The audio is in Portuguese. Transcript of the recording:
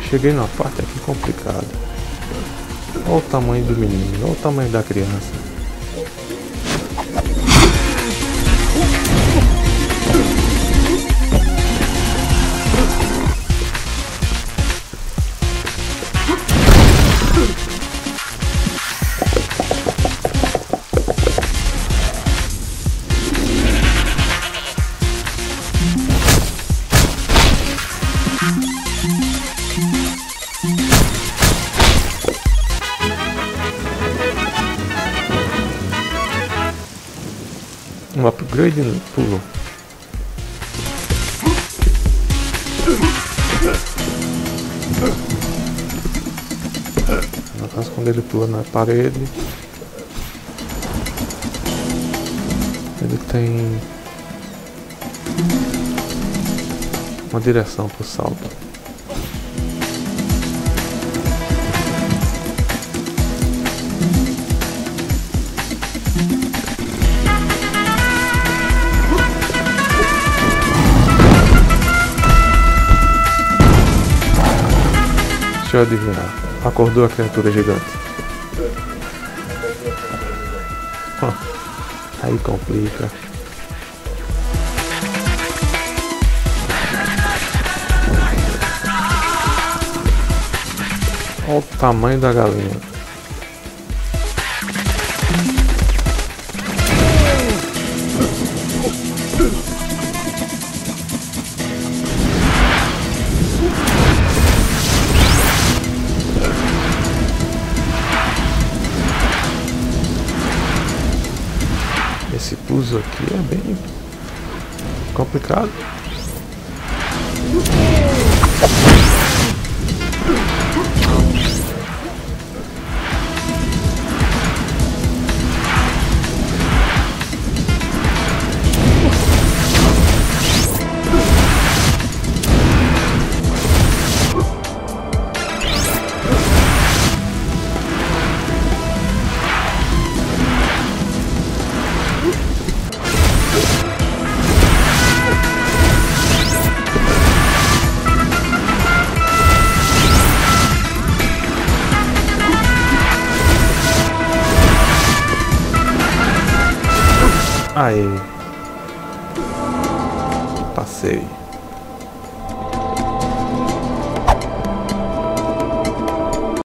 cheguei numa parte aqui complicada. Olha o tamanho do menino, olha o tamanho da criança. Um upgrade no pulo. No caso, quando ele pula na parede, ele tem uma direção para o salto. Deixa eu adivinhar. Acordou a criatura gigante. Aí complica. Olha o tamanho da galinha. Esse puzzle aqui é bem complicado. Aí, passei.